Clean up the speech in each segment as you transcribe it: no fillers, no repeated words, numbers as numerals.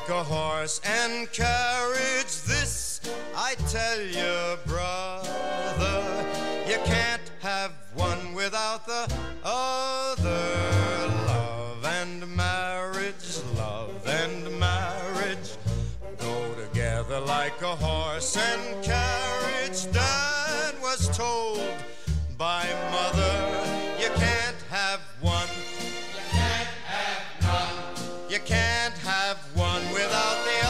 like a horse and carriage. This I tell you, brother, you can't have one without the other. Love and marriage go together like a horse and carriage. Dad was told by mother, you can't have one, you can't have none, you can't have one without the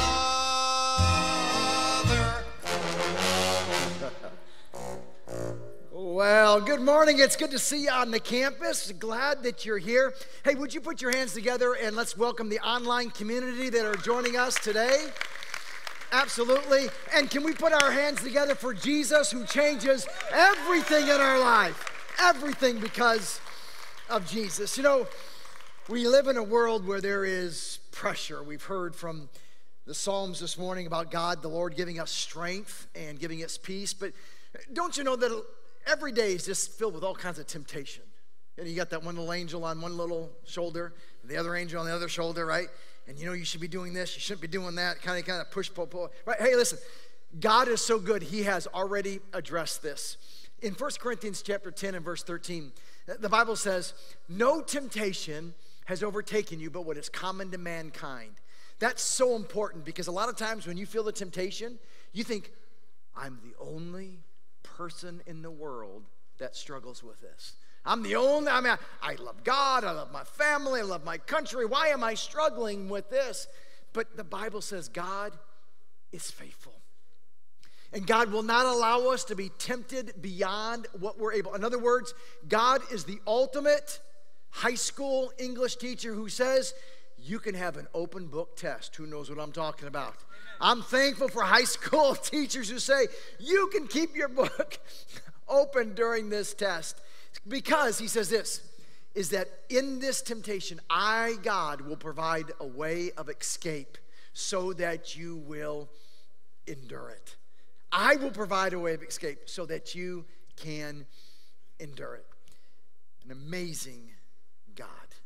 other. Well, good morning. It's good to see you on the campus. Glad that you're here. Hey, would you put your hands together and let's welcome the online community that are joining us today. Absolutely. And can we put our hands together for Jesus, who changes everything in our life? Everything because of Jesus. You know, we live in a world where there is pressure. We've heard from the Psalms this morning about God, the Lord, giving us strength and giving us peace. But don't you know that every day is just filled with all kinds of temptation? And you got that one little angel on one little shoulder, and the other angel on the other shoulder, right? And you know you should be doing this, you shouldn't be doing that, kind of push, pull, right? Hey, listen, God is so good, he has already addressed this. In 1 Corinthians chapter 10 and verse 13, the Bible says, no temptation has overtaken you but what is common to mankind. That's so important because a lot of times when you feel the temptation, you think, I'm the only person in the world that struggles with this. I love God, I love my family, I love my country. Why am I struggling with this? But the Bible says God is faithful. And God will not allow us to be tempted beyond what we're able. In other words, God is the ultimate high school English teacher who says, you can have an open book test. Who knows what I'm talking about? I'm thankful for high school teachers who say, you can keep your book open during this test. Because he says this, is that in this temptation, I, God, will provide a way of escape so that you will endure it. I will provide a way of escape so that you can endure it. An amazing God.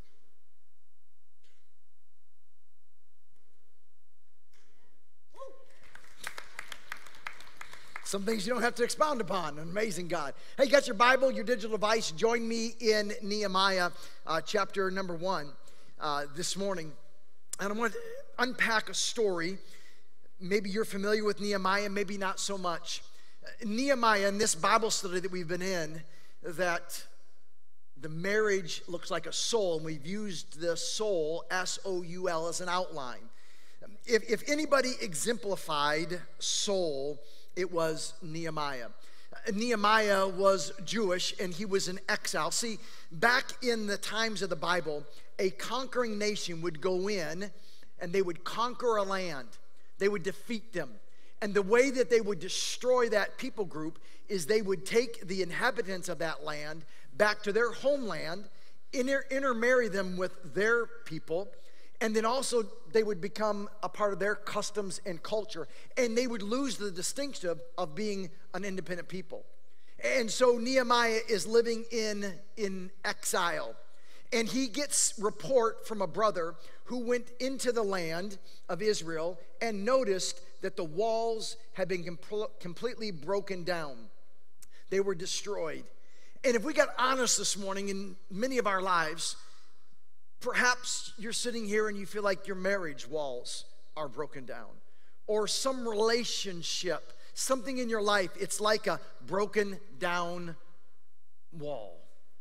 Some things you don't have to expound upon. An amazing God. Hey, you got your Bible, your digital device. Join me in Nehemiah chapter number 1 this morning. And I want to unpack a story. Maybe you're familiar with Nehemiah, maybe not so much. Nehemiah, in this Bible study that we've been in, that the marriage looks like a soul, and we've used the soul, S-O-U-L, as an outline. If anybody exemplified soul, it was Nehemiah. Nehemiah was Jewish, and he was in exile. See, back in the times of the Bible, a conquering nation would go in, and they would conquer a land. They would defeat them. And the way that they would destroy that people group is they would take the inhabitants of that land back to their homeland, intermarry them with their people, and then also they would become a part of their customs and culture. And they would lose the distinction of being an independent people. And so Nehemiah is living in exile. And he gets report from a brother who went into the land of Israel and noticed that the walls had been completely broken down. They were destroyed. And if we got honest this morning in many of our lives, perhaps you're sitting here and you feel like your marriage walls are broken down. Or some relationship, something in your life, it's like a broken down wall.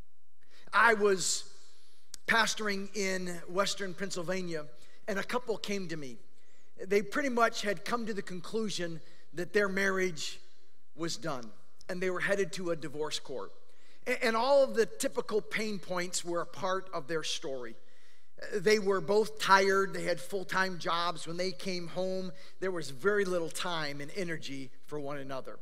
I was pastoring in Western Pennsylvania, and a couple came to me. They pretty much had come to the conclusion that their marriage was done, and they were headed to a divorce court. And all of the typical pain points were a part of their story. They were both tired. They had full-time jobs. When they came home, there was very little time and energy for one another.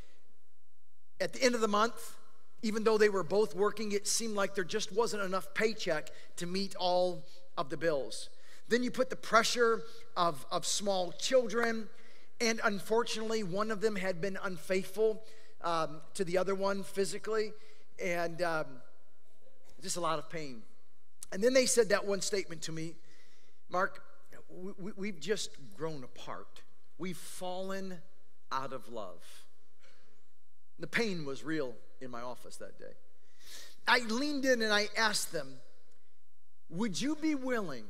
At the end of the month, even though they were both working, it seemed like there just wasn't enough paycheck to meet all of the bills. Then you put the pressure of small children, and unfortunately, one of them had been unfaithful to the other one physically, and just a lot of pain. And then they said that one statement to me, Mark, we've just grown apart. We've fallen out of love. The pain was real in my office that day. I leaned in and I asked them, would you be willing?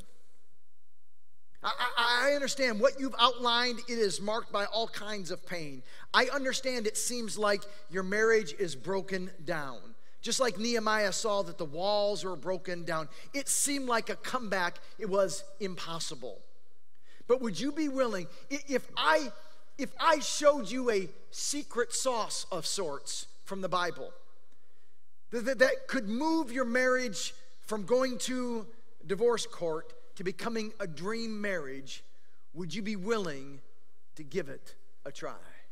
I understand what you've outlined. It is marked by all kinds of pain. I understand it seems like your marriage is broken down. Just like Nehemiah saw that the walls were broken down. It seemed like a comeback. It was impossible. But would you be willing, if I showed you a secret sauce of sorts from the Bible that could move your marriage from going to divorce court to becoming a dream marriage, would you be willing to give it a try?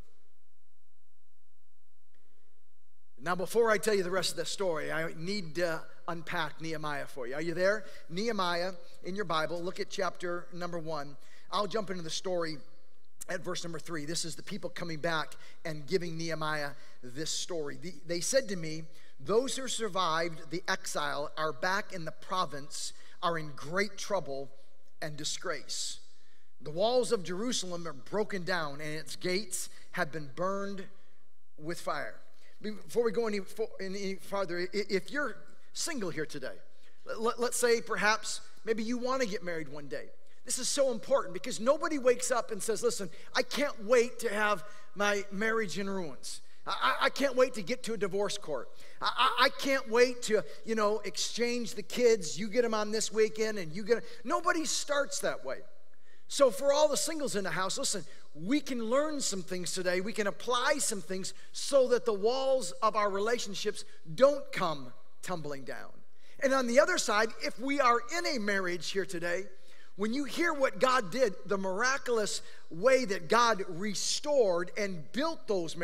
Now, before I tell you the rest of the story, I need to unpack Nehemiah for you. Are you there? Nehemiah, in your Bible, look at chapter number 1. I'll jump into the story at verse number 3. This is the people coming back and giving Nehemiah this story. They said to me, those who survived the exile are back in the province, are in great trouble and disgrace. The walls of Jerusalem are broken down and its gates have been burned with fire. Before we go any farther, if you're single here today, let's say perhaps maybe you want to get married one day. This is so important because nobody wakes up and says, listen, I can't wait to have my marriage in ruins. I can't wait to get to a divorce court. I can't wait to, exchange the kids. You get them on this weekend and you get them. Nobody starts that way. So for all the singles in the house, listen, we can learn some things today. We can apply some things so that the walls of our relationships don't come tumbling down. And on the other side, if we are in a marriage here today, when you hear what God did, the miraculous way that God restored and built those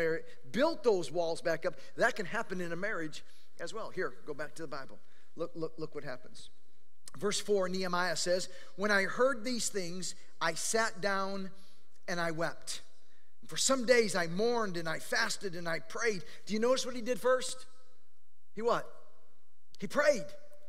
walls back up, that can happen in a marriage as well. Here, go back to the Bible. Look what happens. Verse 4, Nehemiah says, when I heard these things, I sat down and I wept. For some days I mourned and I fasted and I prayed. Do you notice what he did first? He what? He prayed.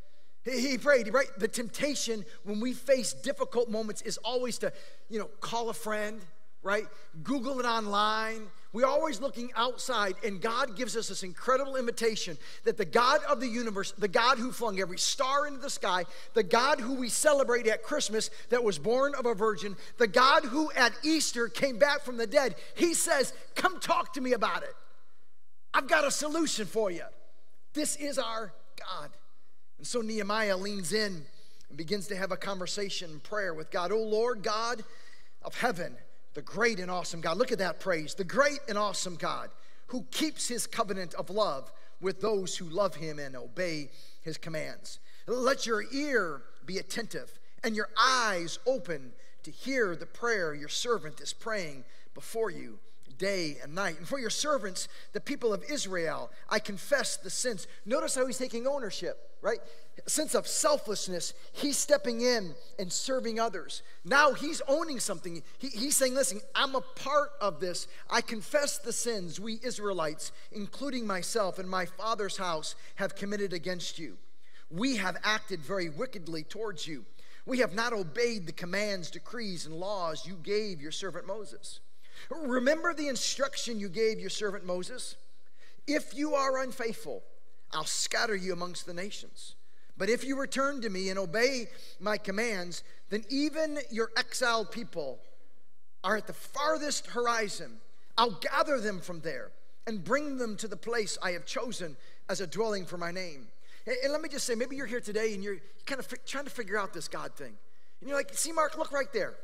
He prayed, right? The temptation when we face difficult moments is always to, call a friend, right? Google it online. We're always looking outside, and God gives us this incredible invitation that the God of the universe, the God who flung every star into the sky, the God who we celebrate at Christmas that was born of a virgin, the God who at Easter came back from the dead, he says, come talk to me about it. I've got a solution for you. This is our God. And so Nehemiah leans in and begins to have a conversation and prayer with God. Oh Lord God of heaven, the great and awesome God. Look at that praise. The great and awesome God who keeps his covenant of love with those who love him and obey his commands. Let your ear be attentive and your eyes open to hear the prayer your servant is praying before you day and night. And for your servants, the people of Israel, I confess the sins. Notice how he's taking ownership, right? Sense of selflessness. He's stepping in and serving others. Now he's owning something. He's saying, listen, I'm a part of this. I confess the sins we Israelites, including myself and my father's house, have committed against you. We have acted very wickedly towards you. We have not obeyed the commands, decrees, and laws you gave your servant Moses. Remember the instruction you gave your servant Moses? If you are unfaithful, I'll scatter you amongst the nations. But if you return to me and obey my commands, then even your exiled people are at the farthest horizon. I'll gather them from there and bring them to the place I have chosen as a dwelling for my name. And let me just say, maybe you're here today and you're kind of trying to figure out this God thing. And you're like, see, Mark, look right there.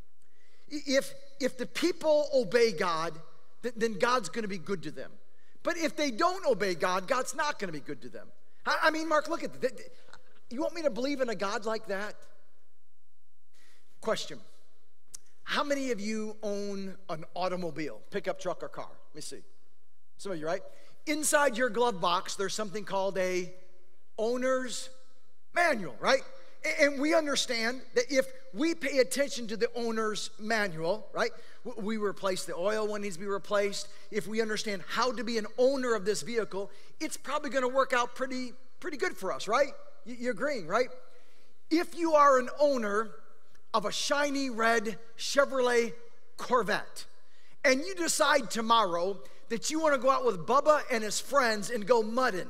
If the people obey God, then God's going to be good to them. But if they don't obey God, God's not going to be good to them. I mean, Mark, look at that. You want me to believe in a God like that? Question. How many of you own an automobile, pickup truck or car? Let me see. Some of you, right? Inside your glove box, there's something called a owner's manual, right? And we understand that if we pay attention to the owner's manual, right? We replace the oil when it needs to be replaced. If we understand how to be an owner of this vehicle, it's probably going to work out pretty good for us, right? You're agreeing, right? If you are an owner of a shiny red Chevrolet Corvette, and you decide tomorrow that you want to go out with Bubba and his friends and go mudding,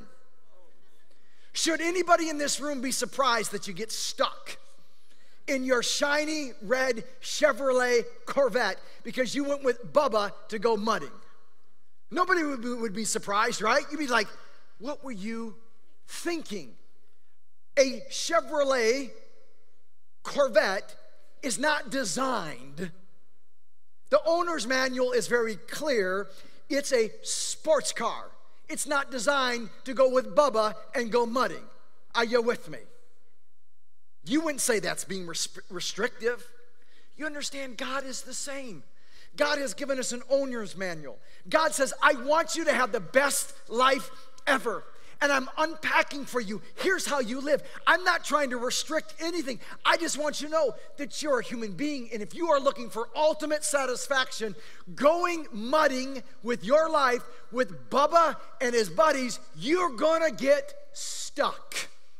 should anybody in this room be surprised that you get stuck in your shiny red Chevrolet Corvette because you went with Bubba to go mudding? Nobody would be surprised, right? You'd be like, what were you thinking? A Chevrolet Corvette is not designed. The owner's manual is very clear. It's a sports car. It's not designed to go with Bubba and go mudding. Are you with me? You wouldn't say that's being restrictive. You understand God is the same. God has given us an owner's manual. God says, I want you to have the best life ever. And I'm unpacking for you. Here's how you live. I'm not trying to restrict anything. I just want you to know that you're a human being. And if you are looking for ultimate satisfaction, going mudding with your life with Bubba and his buddies, you're going to get stuck.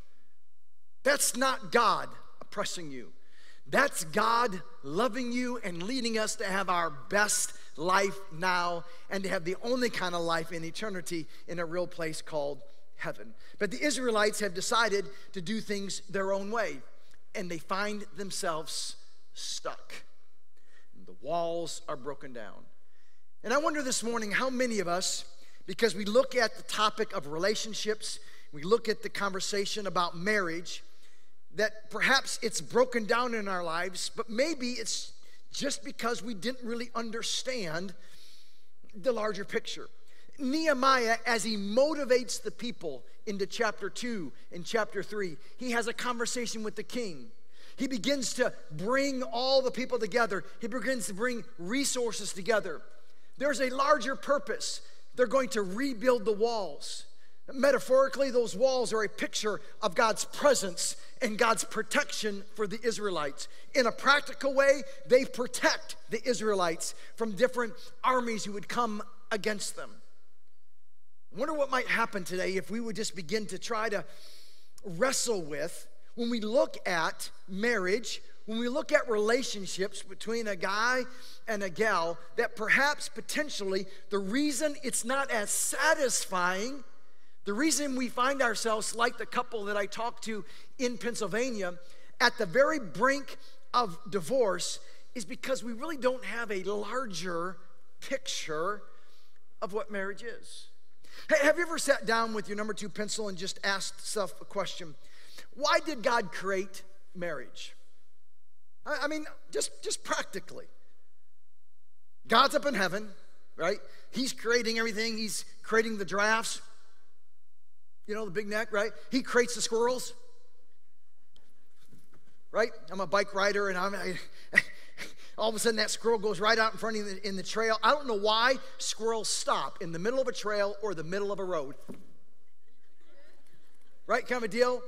That's not God oppressing you. That's God loving you and leading us to have our best life now and to have the only kind of life in eternity in a real place called heaven. But the Israelites have decided to do things their own way, and they find themselves stuck. The walls are broken down. And I wonder this morning how many of us, because we look at the topic of relationships, we look at the conversation about marriage, that perhaps it's broken down in our lives, but maybe it's just because we didn't really understand the larger picture. Nehemiah, as he motivates the people into chapter 2 and chapter 3, he has a conversation with the king. He begins to bring all the people together. He begins to bring resources together. There's a larger purpose. They're going to rebuild the walls. Metaphorically, those walls are a picture of God's presence and God's protection for the Israelites. In a practical way, they protect the Israelites from different armies who would come against them. I wonder what might happen today if we would just begin to try to wrestle with, when we look at marriage, when we look at relationships between a guy and a gal, that perhaps potentially the reason it's not as satisfying, the reason we find ourselves like the couple that I talked to in Pennsylvania at the very brink of divorce is because we really don't have a larger picture of what marriage is. Hey, have you ever sat down with your number 2 pencil and just asked yourself a question? Why did God create marriage? I mean, just practically. God's up in heaven, right? He's creating everything. He's creating the giraffes. You know, the big neck, right? He creates the squirrels, right? I'm a bike rider, and all of a sudden that squirrel goes right out in front of you in the trail. I don't know why squirrels stop in the middle of a trail or the middle of a road. Right, kind of a deal?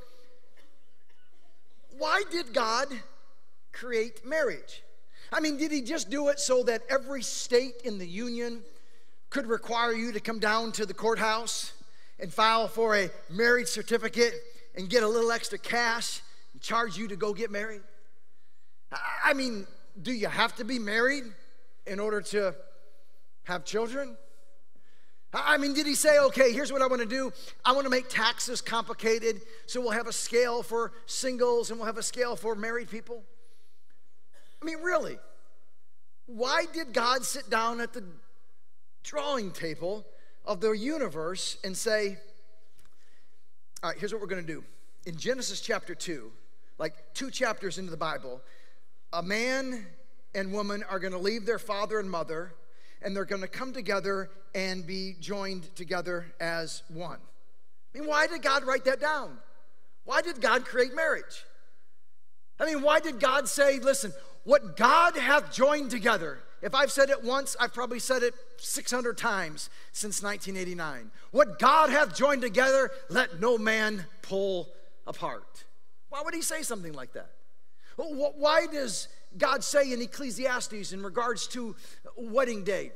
Why did God create marriage? I mean, did he just do it so that every state in the union could require you to come down to the courthouse and file for a marriage certificate and get a little extra cash and charge you to go get married? I mean, do you have to be married in order to have children? I mean, did he say, okay, here's what I want to do. I want to make taxes complicated, so we'll have a scale for singles and we'll have a scale for married people? I mean, really, why did God sit down at the drawing table of the universe and say, all right, here's what we're going to do. In Genesis chapter 2, like 2 chapters into the Bible, a man and woman are going to leave their father and mother, and they're going to come together and be joined together as one. I mean, why did God write that down? Why did God create marriage? I mean, why did God say, listen, what God hath joined together? If I've said it once, I've probably said it 600 times since 1989. What God hath joined together, let no man pull apart. Why would he say something like that? Why does God say in Ecclesiastes in regards to wedding day,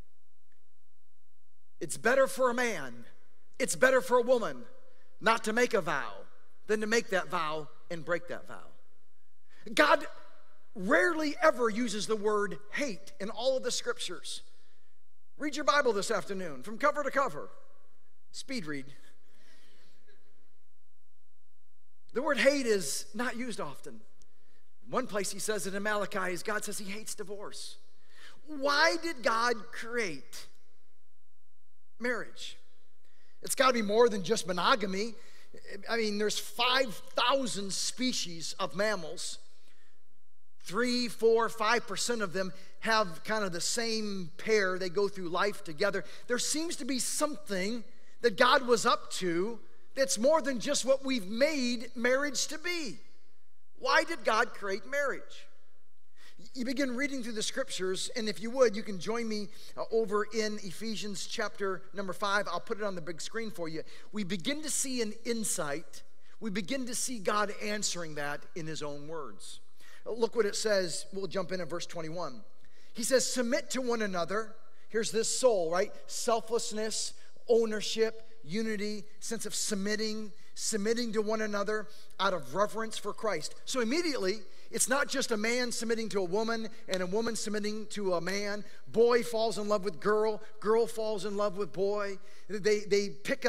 it's better for a man, it's better for a woman not to make a vow than to make that vow and break that vow? God rarely ever uses the word hate in all of the scriptures. Read your Bible this afternoon from cover to cover. Speed read. The word hate is not used often. One place he says it in Malachi is God says he hates divorce. Why did God create marriage? It's got to be more than just monogamy. I mean, there's 5,000 species of mammals. 3, 4, 5% of them have kind of the same pair. They go through life together. There seems to be something that God was up to that's more than just what we've made marriage to be. Why did God create marriage? You begin reading through the scriptures, and if you would, you can join me over in Ephesians chapter number 5. I'll put it on the big screen for you. We begin to see an insight. We begin to see God answering that in his own words. Look what it says. We'll jump in at verse 21. He says, submit to one another. Here's this soul, right? Selflessness, ownership, unity, sense of submitting to one another out of reverence for Christ. So immediately, it's not just a man submitting to a woman and a woman submitting to a man. Boy falls in love with girl. Girl falls in love with boy. They pick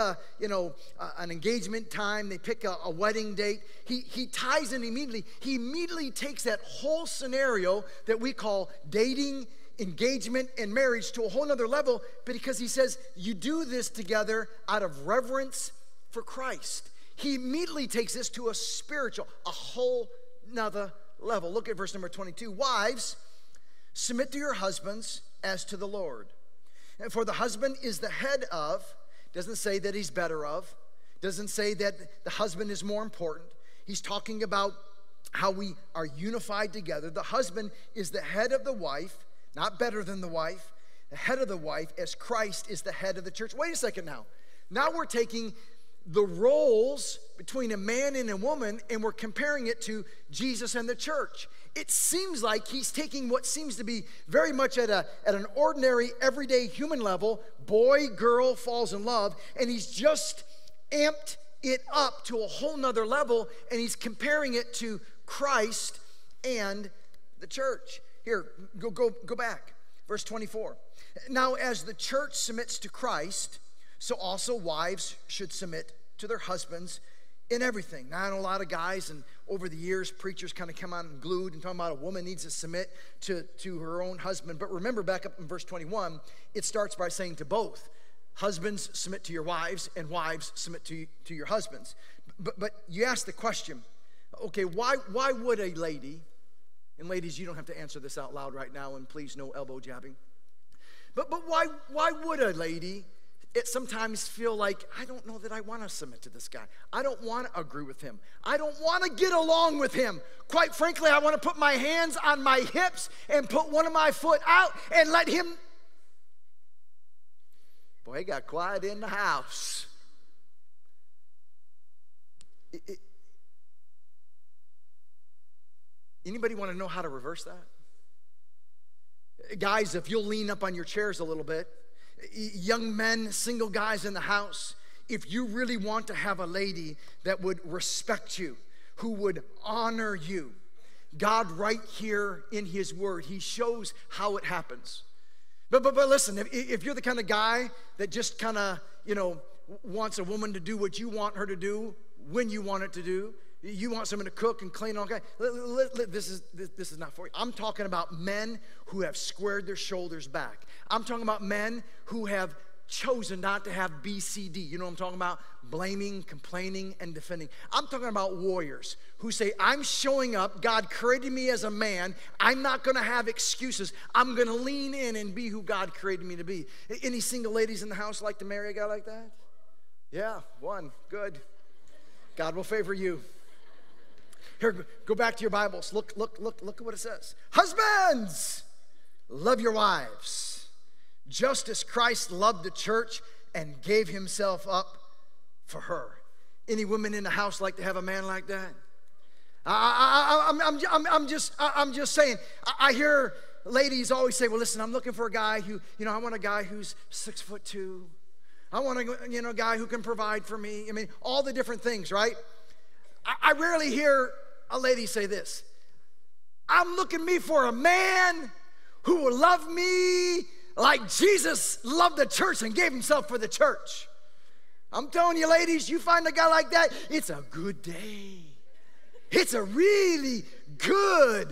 an engagement time. They pick a wedding date. He ties in immediately. He immediately takes that whole scenario that we call dating, engagement, and marriage to a whole nother level, because he says you do this together out of reverence for Christ. He immediately takes this to a spiritual, a whole nother level. Look at verse number 22. Wives, submit to your husbands as to the Lord. And for the husband is the head of, doesn't say that he's better of, doesn't say that the husband is more important. He's talking about how we are unified together. The husband is the head of the wife, not better than the wife, the head of the wife, as Christ is the head of the church. Wait a second now. Now we're taking the roles between a man and a woman, and we're comparing it to Jesus and the church. It seems like he's taking what seems to be very much at an ordinary, everyday human level, boy, girl falls in love, and he's just amped it up to a whole nother level, and he's comparing it to Christ and the church. Here, go back. Verse 24. Now, as the church submits to Christ, so also wives should submit to their husbands in everything. Now, I know a lot of guys, and over the years, preachers kind of come out and glued and talking about a woman needs to submit to her own husband. But remember, back up in verse 21, it starts by saying to both. Husbands, submit to your wives, and wives, submit to your husbands. But you ask the question, okay, why would a lady, and ladies, you don't have to answer this out loud right now, and please no elbow jabbing. But why would a lady sometimes feel like, I don't know that I want to submit to this guy. I don't want to agree with him. I don't want to get along with him. Quite frankly, I want to put my hands on my hips and put one of my foot out and let him. Boy, it got quiet in the house. Anybody want to know how to reverse that? Guys, if you'll lean up on your chairs a little bit, young men, single guys in the house, if you really want to have a lady that would respect you, who would honor you, God right here in his word, he shows how it happens. But listen, if you're the kind of guy that just kind of, wants a woman to do what you want her to do, when you want it to do, you want someone to cook and clean all that. This is not for you. I'm talking about men who have squared their shoulders back. I'm talking about men who have chosen not to have BCD. You know what I'm talking about? Blaming, complaining, and defending. I'm talking about warriors who say, I'm showing up. God created me as a man. I'm not going to have excuses. I'm going to lean in and be who God created me to be. Any single ladies in the house like to marry a guy like that? Yeah, one. Good. God will favor you. Here, go back to your Bibles. Look at what it says. Husbands, love your wives, just as Christ loved the church and gave himself up for her. Any women in the house like to have a man like that? I'm just saying. I hear ladies always say, well, listen, I'm looking for a guy who, I want a guy who's 6'2". I want a guy who can provide for me. I mean, all the different things, right? I rarely hear a lady say this. I'm looking me for a man who will love me like Jesus loved the church and gave himself for the church. I'm telling you, ladies, you find a guy like that, it's a good day. It's a really good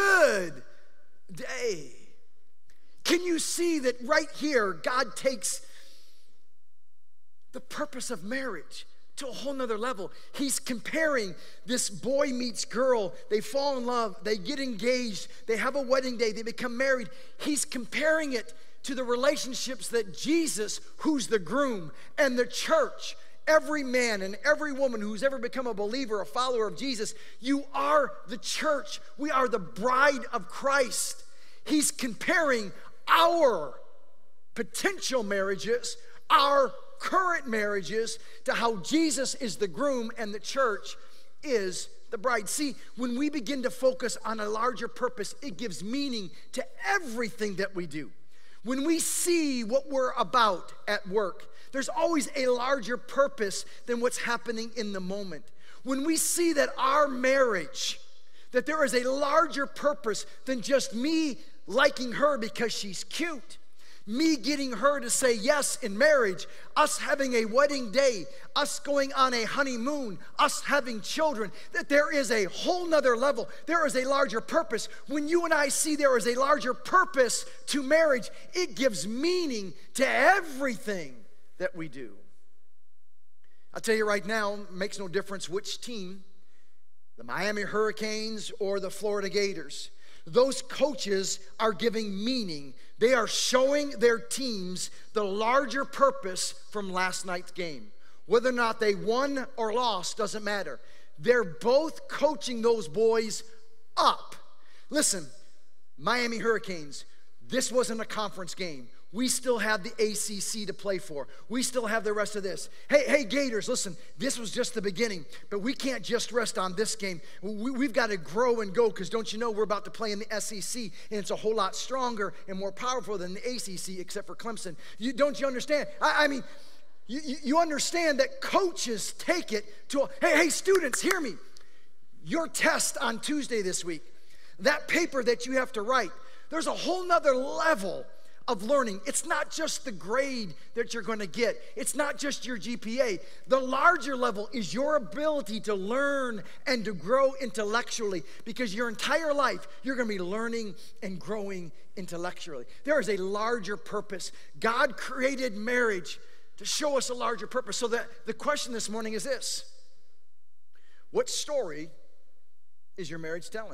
day. Can you see that right here, God takes the purpose of marriage to a whole nother level? He's comparing this boy meets girl. They fall in love. They get engaged. They have a wedding day. They become married. He's comparing it to the relationships that Jesus, who's the groom, and the church, every man and every woman who's ever become a believer, a follower of Jesus, you are the church. We are the bride of Christ. He's comparing our potential marriages, our current marriages, to how Jesus is the groom and the church is the bride. See, when we begin to focus on a larger purpose, it gives meaning to everything that we do. When we see what we're about at work, there's always a larger purpose than what's happening in the moment. When we see that our marriage, that there is a larger purpose than just me liking her because she's cute, me getting her to say yes in marriage, us having a wedding day, us going on a honeymoon, us having children, that there is a whole nother level. There is a larger purpose. When you and I see there is a larger purpose to marriage, it gives meaning to everything that we do. I'll tell you right now, it makes no difference which team, the Miami Hurricanes or the Florida Gators. Those coaches are giving meaning. They are showing their teams the larger purpose from last night's game. Whether or not they won or lost doesn't matter. They're both coaching those boys up. Listen, Miami Hurricanes, this wasn't a conference game. We still have the ACC to play for. We still have the rest of this. Hey, Gators, listen, this was just the beginning, but we can't just rest on this game. We've got to grow and go, because don't you know we're about to play in the SEC, and it's a whole lot stronger and more powerful than the ACC, except for Clemson. Don't you understand? I mean, you understand that coaches take it to, hey, students, hear me. Your test on Tuesday this week, that paper that you have to write, there's a whole nother level of learning. It's not just the grade that you're going to get. It's not just your GPA. The larger level is your ability to learn and to grow intellectually, because your entire life you're going to be learning and growing intellectually. There is a larger purpose. God created marriage to show us a larger purpose. So that the question this morning is this: what story is your marriage telling?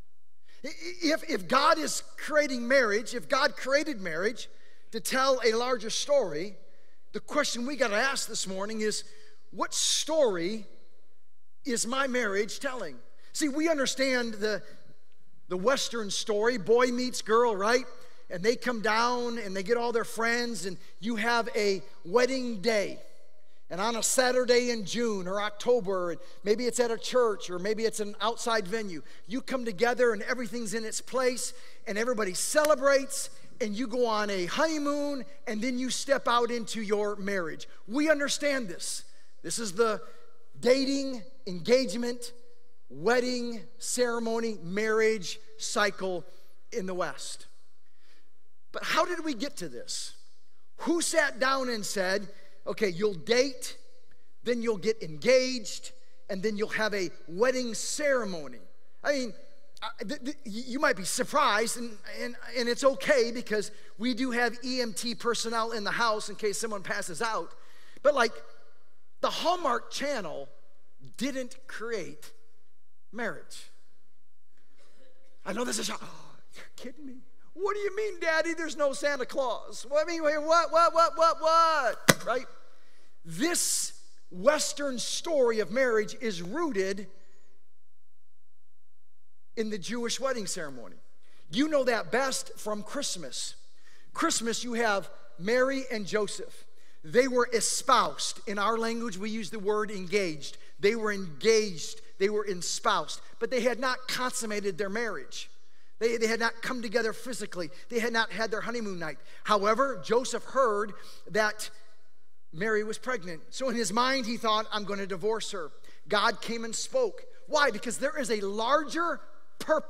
If God is creating marriage, if God created marriage to tell a larger story, the question we got to ask this morning is, what story is my marriage telling? See, we understand the Western story, boy meets girl, right? And they come down and they get all their friends, and you have a wedding day. And on a Saturday in June or October, maybe it's at a church or maybe it's an outside venue, you come together and everything's in its place and everybody celebrates, and you go on a honeymoon, and then you step out into your marriage. We understand this. This is the dating, engagement, wedding, ceremony, marriage cycle in the West. But how did we get to this? Who sat down and said, okay, you'll date, then you'll get engaged, and then you'll have a wedding ceremony? I mean, you might be surprised, and it's okay, because we do have EMT personnel in the house in case someone passes out. But like, the Hallmark Channel didn't create marriage. I know this is, oh, you're kidding me. What do you mean, Daddy, there's no Santa Claus? Well, I mean, what? Right? This Western story of marriage is rooted in the Jewish wedding ceremony. You know that best from Christmas. Christmas, you have Mary and Joseph. They were espoused. In our language, we use the word engaged. They were engaged. They were espoused. But they had not consummated their marriage. They had not come together physically. They had not had their honeymoon night. However, Joseph heard that Mary was pregnant. So in his mind, he thought, I'm going to divorce her. God came and spoke. Why? Because there is a larger purpose.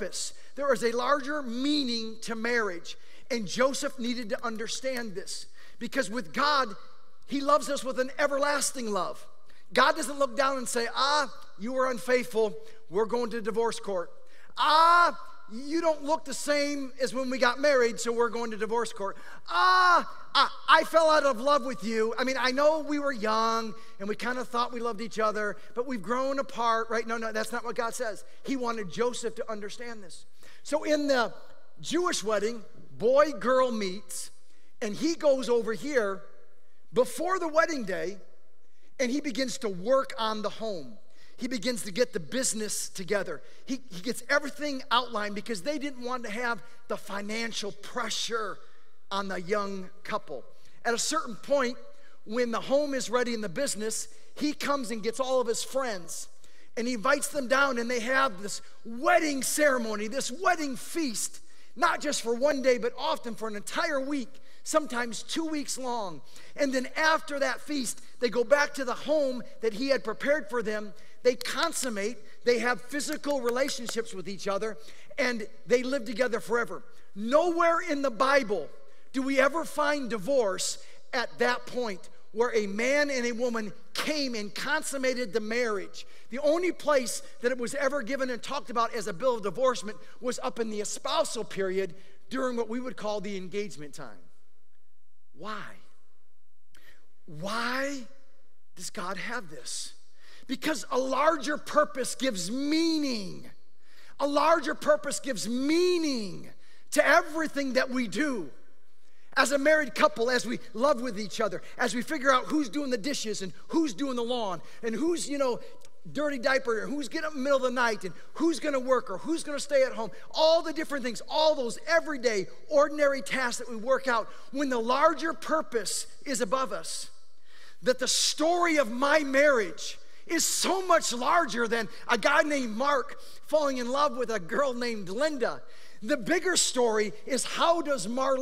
there is a larger meaning to marriage. And Joseph needed to understand this. Because with God, he loves us with an everlasting love. God doesn't look down and say, you were unfaithful, we're going to divorce court. You don't look the same as when we got married, so we're going to divorce court. I fell out of love with you. I mean, I know we were young and we kind of thought we loved each other, but we've grown apart, right? No, that's not what God says. He wanted Joseph to understand this. So in the Jewish wedding, boy, girl meets, and he goes over here before the wedding day, and he begins to work on the home. He begins to get the business together. He gets everything outlined because they didn't want to have the financial pressure on the young couple. At a certain point, when the home is ready in the business, he comes and gets all of his friends and he invites them down, and they have this wedding ceremony, this wedding feast, not just for one day, but often for an entire week, sometimes 2 weeks long. And then after that feast, they go back to the home that he had prepared for them. They consummate, they have physical relationships with each other, and they live together forever. Nowhere in the Bible do we ever find divorce at that point where a man and a woman came and consummated the marriage. The only place that it was ever given and talked about as a bill of divorcement was up in the espousal period during what we would call the engagement time. Why? Why does God have this? Because a larger purpose gives meaning. A larger purpose gives meaning to everything that we do. As a married couple, as we love with each other, as we figure out who's doing the dishes and who's doing the lawn and who's, dirty diaper, or who's getting up in the middle of the night, and who's going to work or who's going to stay at home, all the different things, all those everyday, ordinary tasks that we work out, when the larger purpose is above us, that the story of my marriage is so much larger than a guy named Mark falling in love with a girl named Linda. The bigger story is, how does Mark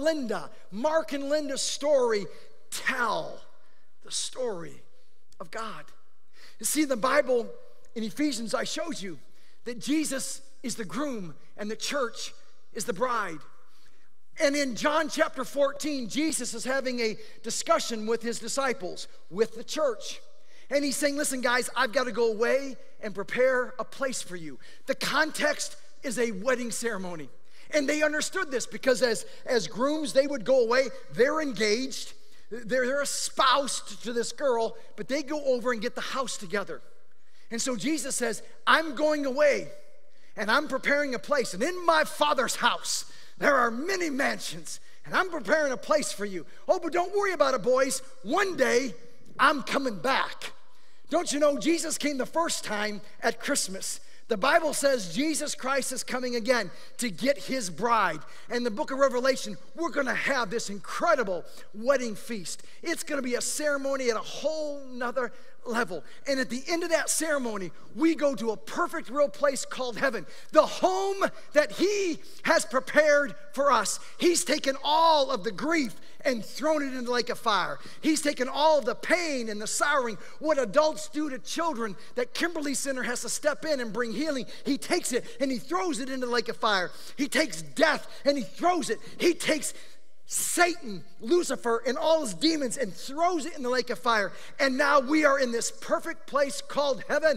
and Linda's story, tell the story of God? You see, the Bible in Ephesians, I showed you that Jesus is the groom and the church is the bride. And in John chapter 14, Jesus is having a discussion with his disciples, with the church. And he's saying, listen, guys, I've got to go away and prepare a place for you. The context is a wedding ceremony. And they understood this because as grooms, they would go away. They're engaged. They're espoused to this girl, but they go over and get the house together. And so Jesus says, I'm going away, and I'm preparing a place. And in my Father's house, there are many mansions, and I'm preparing a place for you. Oh, but don't worry about it, boys. One day, I'm coming back. Don't you know, Jesus came the first time at Christmas. The Bible says Jesus Christ is coming again to get his bride. And the book of Revelation, we're going to have this incredible wedding feast. It's going to be a ceremony at a whole nother level. And at the end of that ceremony, we go to a perfect real place called heaven, the home that he has prepared for us. He's taken all of the grief and thrown it into the lake of fire. He's taken all of the pain and the sorrowing, what adults do to children that Kimberly Center has to step in and bring healing. He takes it and he throws it into the lake of fire. He takes death and he throws it. He takes Satan, Lucifer, and all his demons and throws it in the lake of fire. And now we are in this perfect place called heaven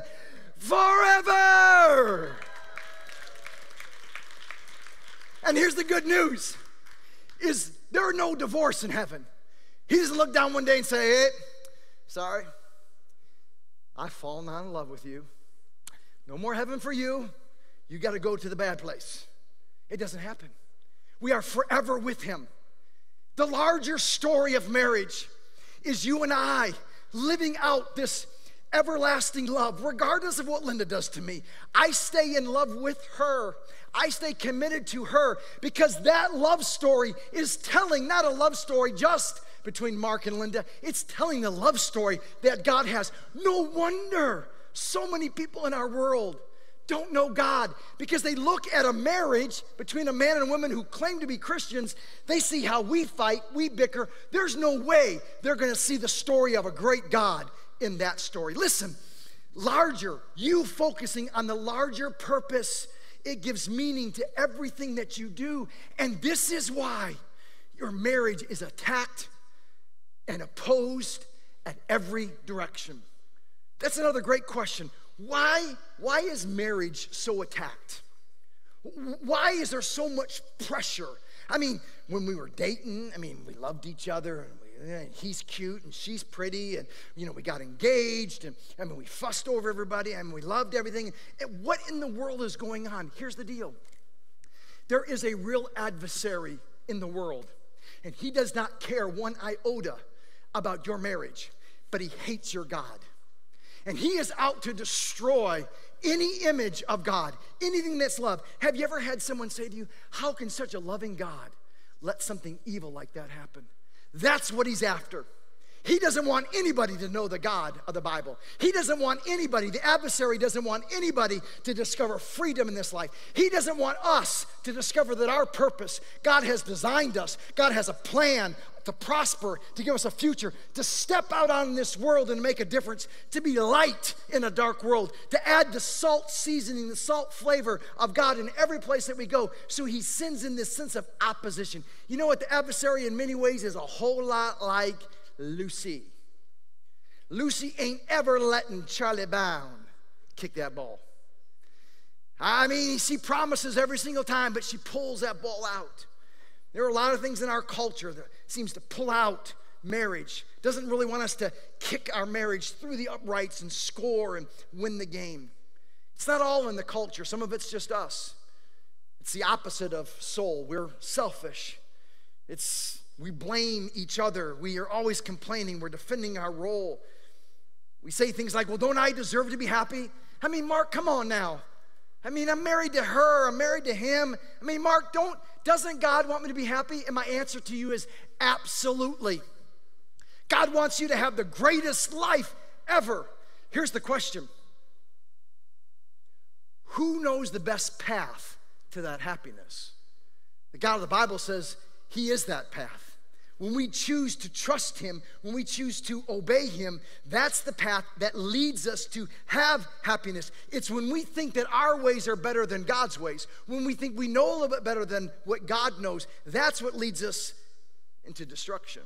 forever. And here's the good news, is there are no divorce in heaven. He doesn't look down one day and say, hey, sorry, I've fallen out in love with you. No more heaven for you. You got to go to the bad place. It doesn't happen. We are forever with him. The larger story of marriage is you and I living out this everlasting love, regardless of what Linda does to me. I stay in love with her. I stay committed to her because that love story is telling, not a love story just between Mark and Linda. It's telling the love story that God has. No wonder so many people in our world don't know God, because they look at a marriage between a man and a woman who claim to be Christians. They see how we fight, we bicker. There's no way they're going to see the story of a great God in that story. Listen, larger, you focusing on the larger purpose It gives meaning to everything that you do. And this is why your marriage is attacked and opposed at every direction. That's another great question. Why is marriage so attacked? Why is there so much pressure? I mean, when we were dating, we loved each other, and he's cute and she's pretty, and we got engaged, and we fussed over everybody, and we loved everything. And what in the world is going on? Here's the deal. There is a real adversary in the world, and he does not care one iota about your marriage, but he hates your God. And he is out to destroy any image of God, anything that's love. Have you ever had someone say to you, how can such a loving God let something evil like that happen? That's what he's after. He doesn't want anybody to know the God of the Bible. He doesn't want anybody, the adversary doesn't want anybody to discover freedom in this life. He doesn't want us to discover that our purpose, God has designed us, God has a plan to prosper, to give us a future, to step out on this world and make a difference, to be light in a dark world, to add the salt seasoning, the salt flavor of God in every place that we go. So he sends in this sense of opposition. You know what? The adversary in many ways is a whole lot like Lucy. Lucy ain't ever letting Charlie Brown kick that ball. She promises every single time, but she pulls that ball out. There are a lot of things in our culture that seems to pull out marriage. Doesn't really want us to kick our marriage through the uprights and score and win the game. It's not all in the culture. Some of it's just us. It's the opposite of soul. We're selfish. We blame each other. We are always complaining. We're defending our role. We say things like, well, don't I deserve to be happy? Mark, come on now. I'm married to her. I'm married to him. Mark, doesn't God want me to be happy? And my answer to you is absolutely. God wants you to have the greatest life ever. Here's the question. Who knows the best path to that happiness? The God of the Bible says he is that path. When we choose to trust him, when we choose to obey him, that's the path that leads us to have happiness. It's when we think that our ways are better than God's ways, when we think we know a little bit better than what God knows, that's what leads us into destruction.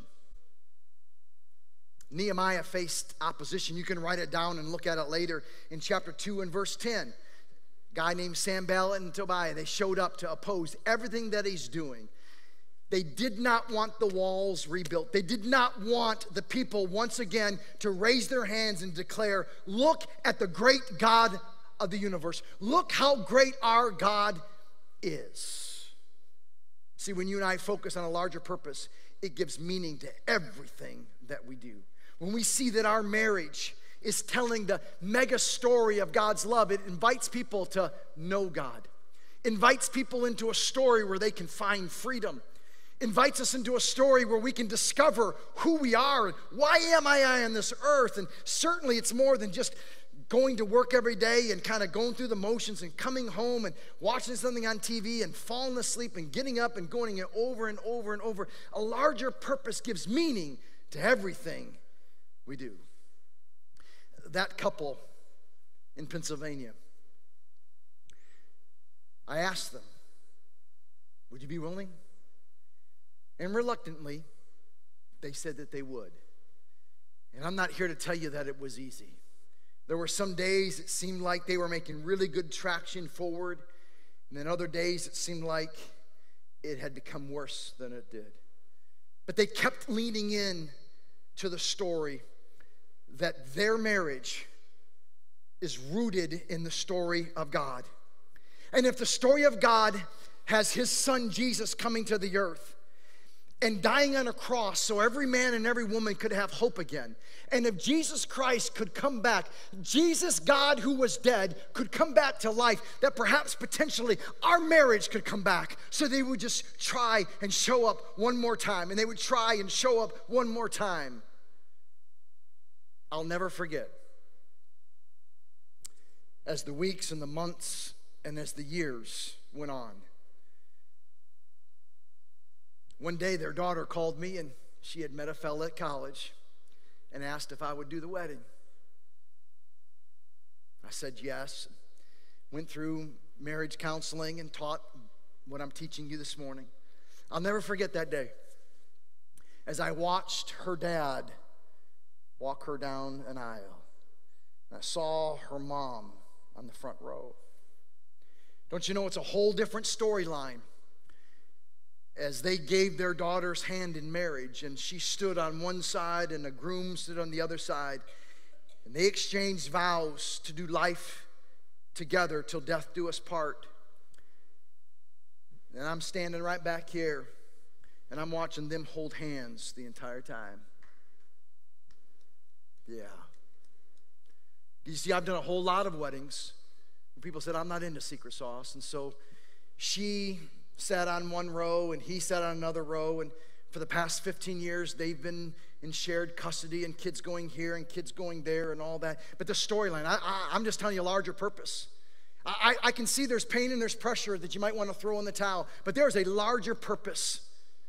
Nehemiah faced opposition. You can write it down and look at it later in chapter 2 and verse 10. A guy named Sanballat and Tobiah, they showed up to oppose everything that he's doing. They did not want the walls rebuilt. They did not want the people once again to raise their hands and declare, look at the great God of the universe. Look how great our God is. See, when you and I focus on a larger purpose, it gives meaning to everything that we do. When we see that our marriage is telling the mega story of God's love, it invites people to know God. Invites people into a story where they can find freedom. Invites us into a story where we can discover who we are and why am I on this earth. And certainly it's more than just going to work every day and kind of going through the motions and coming home and watching something on TV and falling asleep and getting up and going it over and over and over. A larger purpose gives meaning to everything we do. That couple in Pennsylvania, I asked them, would you be willing? And reluctantly, they said that they would. And I'm not here to tell you that it was easy. There were some days it seemed like they were making really good traction forward. And then other days it seemed like it had become worse than it did. But they kept leaning in to the story that their marriage is rooted in the story of God. And if the story of God has his son Jesus coming to the earth, and dying on a cross so every man and every woman could have hope again. And if Jesus Christ could come back, Jesus, God who was dead, could come back to life, that perhaps potentially our marriage could come back. So they would just try and show up one more time. And they would try and show up one more time. I'll never forget. As the weeks and the months and as the years went on, one day their daughter called me, and she had met a fella at college and asked if I would do the wedding. I said yes. went through marriage counseling and taught what I'm teaching you this morning. I'll never forget that day as I watched her dad walk her down an aisle. And I saw her mom on the front row. Don't you know it's a whole different storyline as they gave their daughter's hand in marriage, and she stood on one side and the groom stood on the other side, and they exchanged vows to do life together till death do us part. And I'm standing right back here, and I'm watching them hold hands the entire time. Yeah. You see, I've done a whole lot of weddings where people said, I'm not into secret sauce. And so she sat on one row and he sat on another row. And for the past 15 years, they've been in shared custody and kids going here and kids going there and all that. But the storyline, I'm just telling you a larger purpose. I can see there's pain and there's pressure that you might want to throw in the towel, but there's a larger purpose.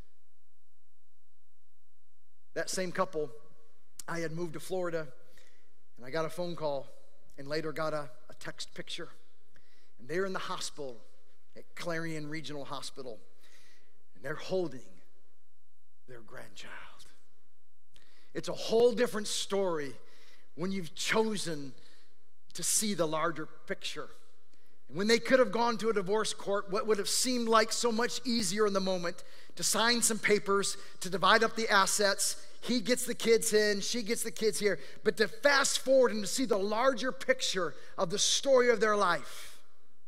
That same couple, I had moved to Florida, and I got a phone call and later got a text picture. And they're in the hospital at Clarion Regional Hospital, and they're holding their grandchild. It's a whole different story when you've chosen to see the larger picture. And when they could have gone to a divorce court, what would have seemed like so much easier in the moment to sign some papers, to divide up the assets. He gets the kids in, she gets the kids here. But to fast forward and to see the larger picture of the story of their life.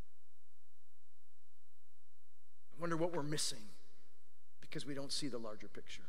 I wonder what we're missing because we don't see the larger picture.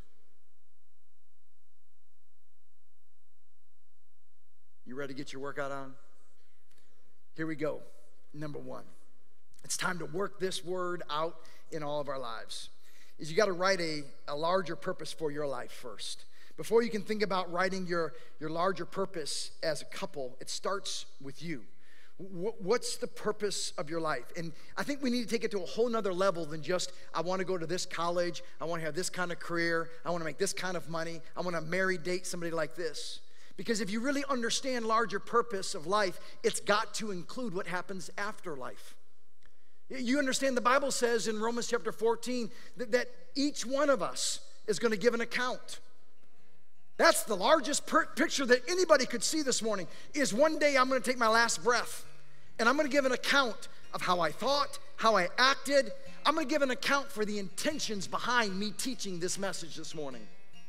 You ready to get your workout on? Here we go. Number one, it's time to work this word out in all of our lives. Is you got to write a larger purpose for your life first. Before you can think about writing your larger purpose as a couple, it starts with you. What's the purpose of your life? And I think we need to take it to a whole nother level than just, I want to go to this college, I want to have this kind of career, I want to make this kind of money, I want to date somebody like this. Because if you really understand larger purpose of life, it's got to include what happens after life. You understand the Bible says in Romans chapter 14 that each one of us is going to give an account. That's the largest picture that anybody could see this morning, is one day I'm going to take my last breath and I'm going to give an account of how I thought, how I acted. I'm going to give an account for the intentions behind me teaching this message this morning.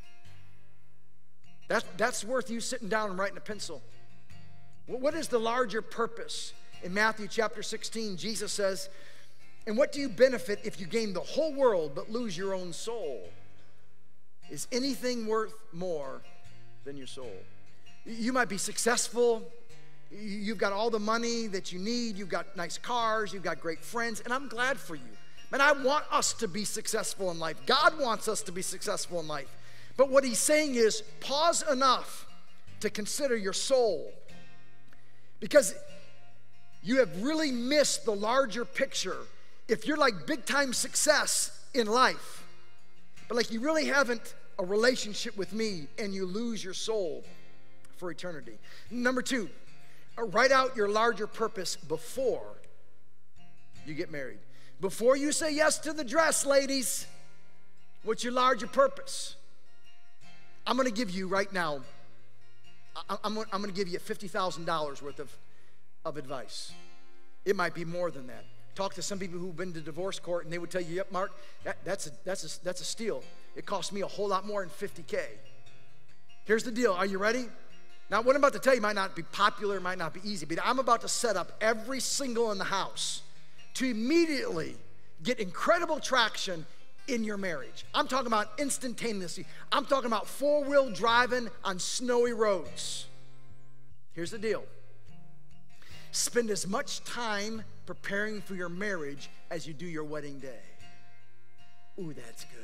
That's worth you sitting down and writing a pencil. What is the larger purpose? In Matthew chapter 16, Jesus says, and what do you benefit if you gain the whole world but lose your own soul? Is anything worth more than your soul? You might be successful. You've got all the money that you need. You've got nice cars. You've got great friends. And I'm glad for you. Man, I want us to be successful in life. God wants us to be successful in life. But what he's saying is, pause enough to consider your soul. Because you have really missed the larger picture. If you're like big time success in life, but like you really haven't a relationship with me and you lose your soul for eternity. Number two, write out your larger purpose before you get married. Before you say yes to the dress, ladies, what's your larger purpose? I'm going to give you right now, I'm going to give you $50,000 worth of advice. It might be more than that. Talk to some people who've been to divorce court and they would tell you, yep, Mark, that's a steal. It cost me a whole lot more than $50K. Here's the deal. Are you ready? Now, what I'm about to tell you might not be popular, might not be easy, but I'm about to set up every single in the house to immediately get incredible traction in your marriage. I'm talking about instantaneously. I'm talking about four-wheel driving on snowy roads. Here's the deal. Spend as much time preparing for your marriage as you do your wedding day. Ooh, that's good.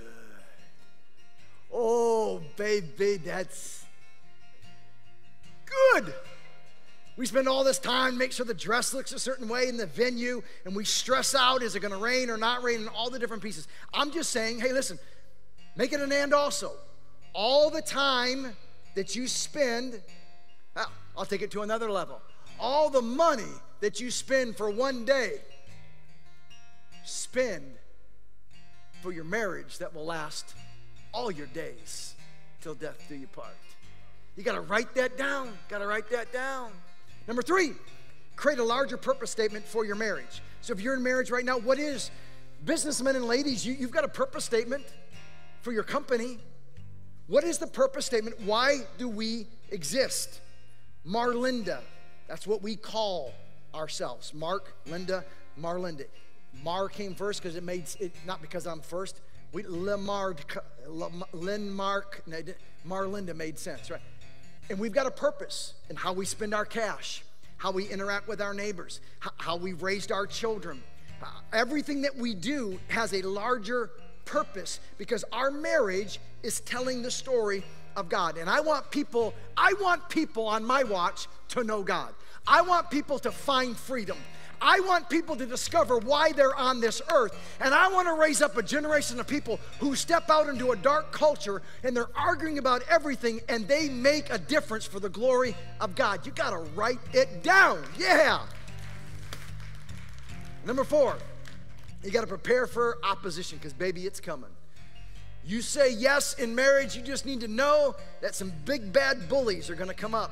Oh, baby, that's good. We spend all this time, make sure the dress looks a certain way in the venue, and we stress out, is it going to rain or not rain, and all the different pieces. I'm just saying, hey, listen, make it an and also. All the time that you spend, I'll take it to another level. all the money that you spend for one day, spend for your marriage that will last all your days till death do you part. You got to write that down. Got to write that down. Number 3, create a larger purpose statement for your marriage. So if you're in marriage right now, what is, businessmen and ladies, you've got a purpose statement for your company. What is the purpose statement? Why do we exist? Marlinda, that's what we call ourselves. Mark, Linda, Marlinda. Mar came first because it made it, not because I'm first. Marlinda made sense, right? And we've got a purpose in how we spend our cash, how we interact with our neighbors, how we raised our children. Everything that we do has a larger purpose because our marriage is telling the story of God. And I want people on my watch to know God. I want people to find freedom. I want people to discover why they're on this earth. And I want to raise up a generation of people who step out into a dark culture and they're arguing about everything and they make a difference for the glory of God. You got to write it down. Yeah. Number 4, you got to prepare for opposition because, baby, it's coming. You say yes in marriage, you just need to know that some big bad bullies are going to come up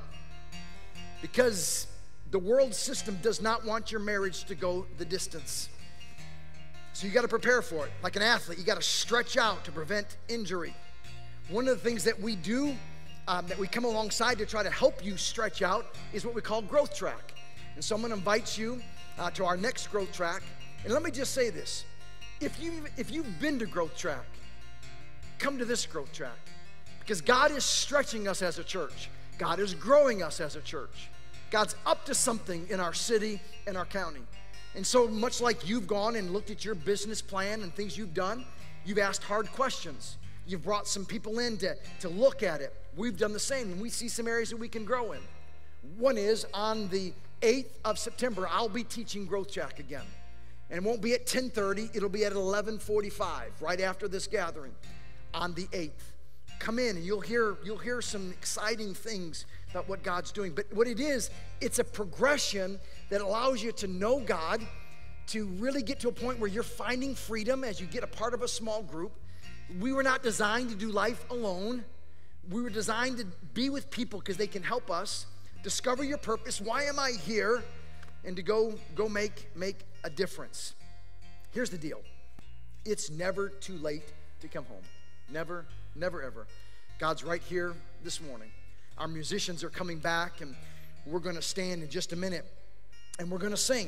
because the world system does not want your marriage to go the distance. So you got to prepare for it. Like an athlete, you got to stretch out to prevent injury. One of the things that we do, that we come alongside to try to help you stretch out is what we call Growth Track. And so I'm going to invite you to our next Growth Track. And let me just say this. If you've been to Growth Track, come to this Growth Track because God is stretching us as a church. God is growing us as a church. God's up to something in our city and our county. And so much like you've gone and looked at your business plan and things you've done, you've asked hard questions. You've brought some people in to look at it. We've done the same, and we see some areas that we can grow in. One is on the 8th of September, I'll be teaching Growth Track again. And it won't be at 10:30, it'll be at 11:45, right after this gathering on the 8th. Come in and you'll hear some exciting things about what God's doing. But what it is, it's a progression that allows you to know God, to really get to a point where you're finding freedom as you get a part of a small group. We were not designed to do life alone. We were designed to be with people because they can help us discover your purpose. Why am I here? And to go make a difference. Here's the deal. It's never too late to come home. Never, never, ever. God's right here this morning. Our musicians are coming back, and we're going to stand in just a minute, and we're going to sing,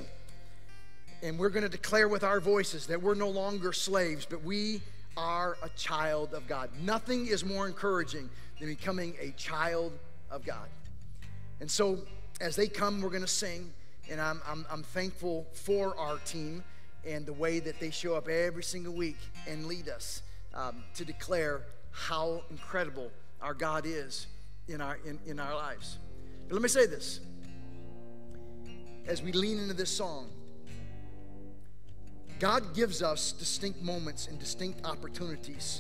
and we're going to declare with our voices that we're no longer slaves, but we are a child of God. Nothing is more encouraging than becoming a child of God. And so as they come, we're going to sing, and I'm thankful for our team and the way that they show up every single week and lead us to declare how incredible our God is in our lives. But let me say this. As we lean into this song, God gives us distinct moments and distinct opportunities.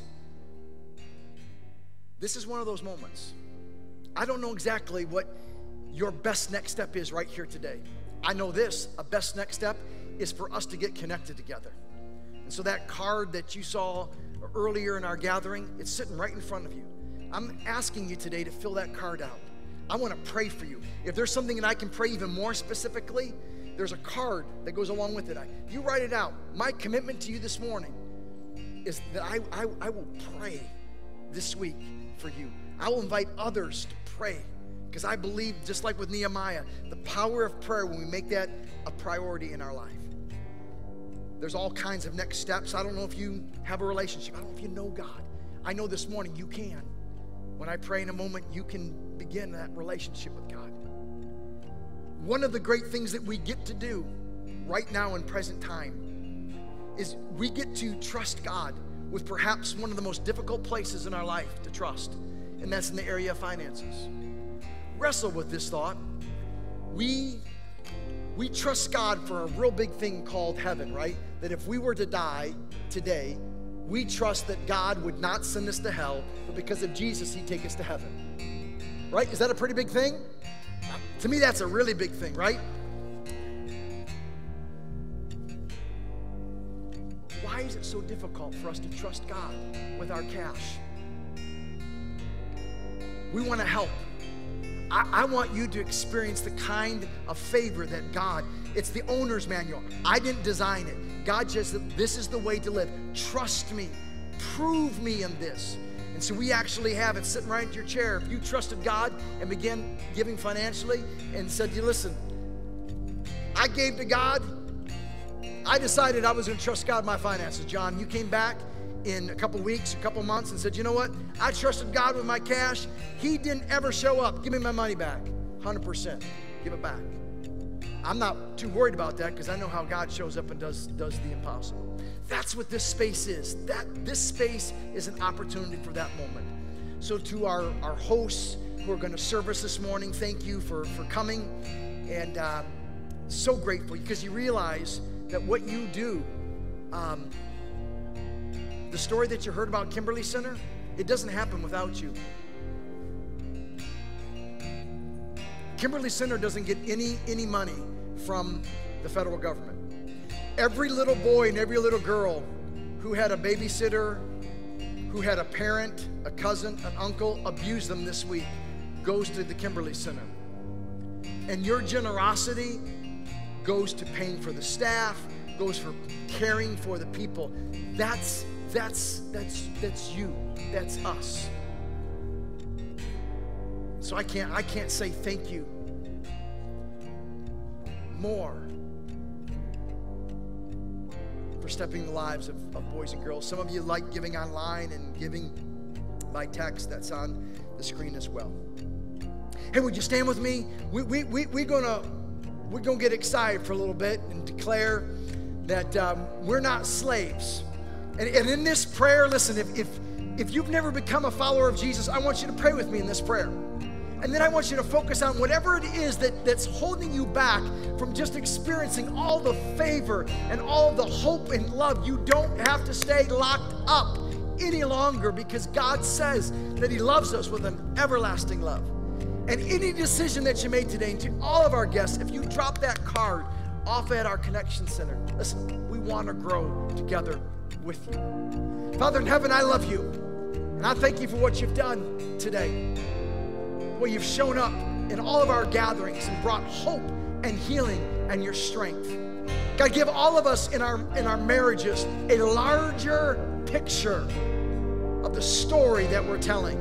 This is one of those moments. I don't know exactly what your best next step is right here today. I know this, a best next step is for us to get connected together. And so that card that you saw earlier in our gathering, it's sitting right in front of you. I'm asking you today to fill that card out. I want to pray for you. If there's something that I can pray even more specifically, there's a card that goes along with it. You write it out. My commitment to you this morning is that I will pray this week for you. I will invite others to pray because I believe, just like with Nehemiah, the power of prayer when we make that a priority in our life. There's all kinds of next steps. I don't know if you have a relationship. I don't know if you know God. I know this morning you can. When I pray in a moment, you can begin that relationship with God. One of the great things that we get to do right now in present time is we get to trust God with perhaps one of the most difficult places in our life to trust, and that's in the area of finances. Wrestle with this thought. We trust God for a real big thing called heaven, right? That if we were to die today, we trust that God would not send us to hell, but because of Jesus, he'd take us to heaven. Right? Is that a pretty big thing? To me, that's a really big thing, right? Why is it so difficult for us to trust God with our cash? We want to help. I want you to experience the kind of favor that God, it's the owner's manual. I didn't design it. God just said, this is the way to live. Trust me. Prove me in this. And so we actually have it sitting right in your chair. If you trusted God and began giving financially and said, listen, I gave to God. I decided I was going to trust God with my finances. John, you came back in a couple weeks, a couple months, and said, you know what? I trusted God with my cash. He didn't ever show up. Give me my money back. 100%. Give it back. I'm not too worried about that because I know how God shows up and does the impossible. That's what this space is. This space is an opportunity for that moment. So to our hosts who are going to serve us this morning, thank you for coming. And so grateful because you realize that what you do, the story that you heard about Kimberly Center, it doesn't happen without you. Kimberly Center doesn't get any money from the federal government. Every little boy and every little girl who had a babysitter, who had a parent, a cousin, an uncle abuse them this week goes to the Kimberly Center. And your generosity goes to paying for the staff, goes for caring for the people. That's you. That's us. So I can't say thank you more for stepping in the lives of boys and girls. Some of you like giving online and giving by text. That's on the screen as well. Hey, would you stand with me? We're gonna get excited for a little bit and declare that we're not slaves. And in this prayer, listen, if you've never become a follower of Jesus, I want you to pray with me in this prayer. And then I want you to focus on whatever it is that's holding you back from just experiencing all the favor and all the hope and love. You don't have to stay locked up any longer because God says that He loves us with an everlasting love. And any decision that you made today, and to all of our guests, if you drop that card off at our Connection Center, listen, we want to grow together with you. Father in heaven, I love you. And I thank you for what you've done today. Well, you've shown up in all of our gatherings and brought hope and healing and your strength. God, give all of us in our marriages a larger picture of the story that we're telling.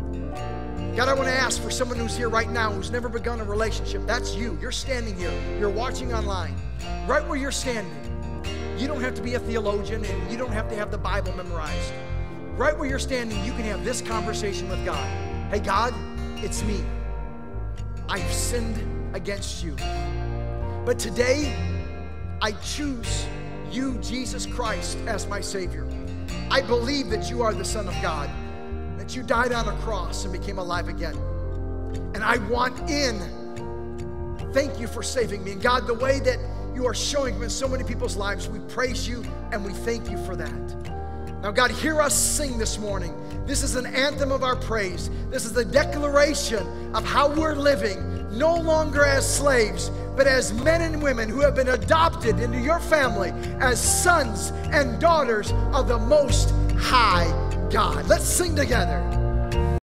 God, I want to ask for someone who's here right now who's never begun a relationship. That's you. You're standing here. You're watching online. Right where you're standing. You don't have to be a theologian and you don't have to have the Bible memorized. Right where you're standing, you can have this conversation with God. Hey, God, it's me. I've sinned against you. But today, I choose you, Jesus Christ, as my Savior. I believe that you are the Son of God, that you died on a cross and became alive again. And I want in. Thank you for saving me. And God, the way that you are showing in so many people's lives, we praise you and we thank you for that. Now, God, hear us sing this morning. This is an anthem of our praise. This is a declaration of how we're living, no longer as slaves, but as men and women who have been adopted into your family as sons and daughters of the Most High God. Let's sing together.